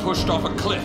pushed off a cliff.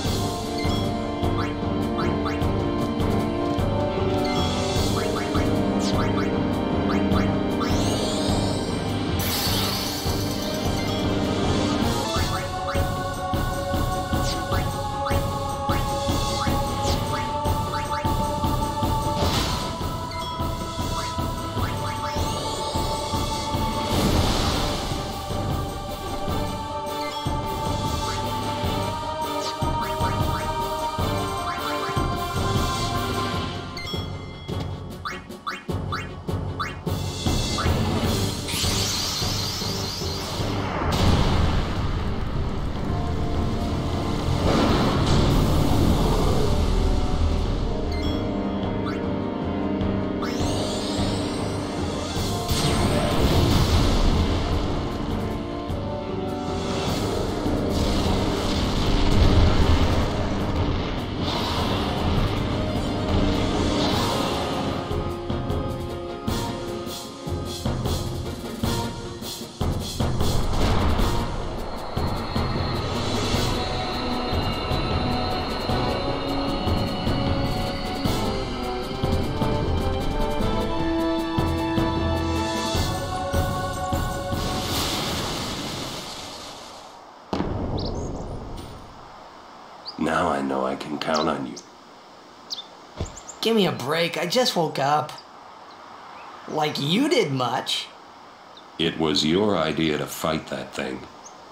Now I know I can count on you. Give me a break, I just woke up. Like you did much. It was your idea to fight that thing.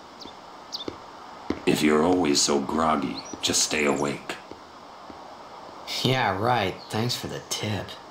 If you're always so groggy, just stay awake. Yeah, right. Thanks for the tip.